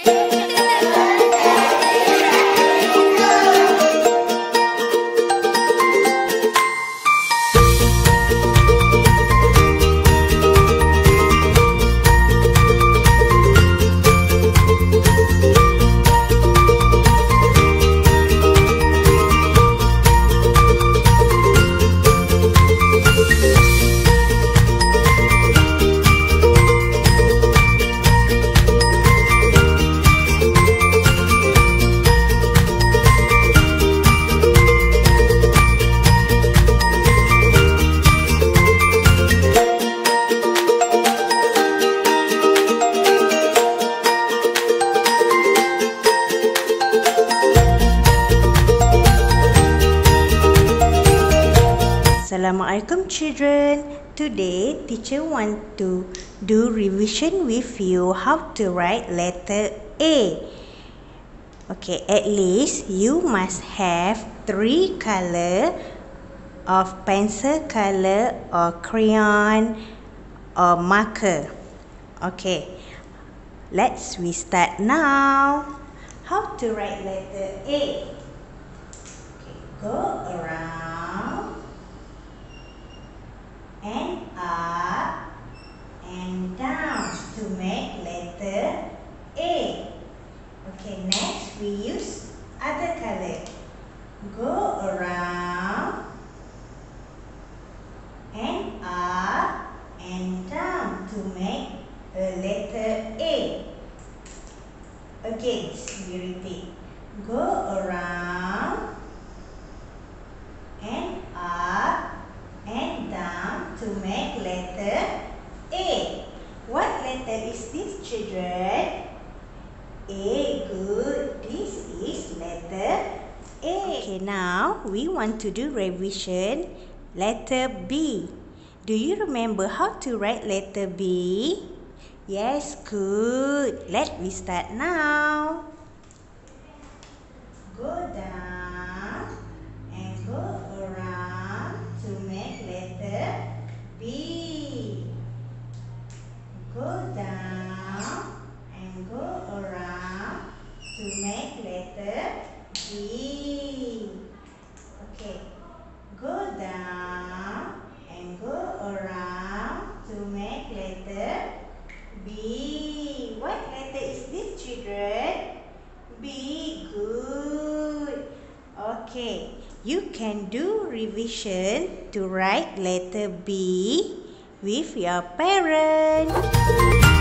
Assalamualaikum children. Today teacher want to do revision with you how to write letter A. Okay, at least you must have 3 color of pencil color or crayon or marker. Okay, we start now. How to write letter A? Okay, go around and up and down to make letter A. Okay, next we use other color. Go around and up and down to make a letter A. Again, we repeat. Go around and up and down to make letter A. What letter is this, children? A, good. This is letter A. Okay, now we want to do revision. Letter B. Do you remember how to write letter B? Yes, good. Let me start now. Go down and go around to make letter B. Go down and go around to make letter B. Okay. Go down and go around to make letter B. What letter is this, children? B. Good. Okay. You can do revision to write letter B with your parents.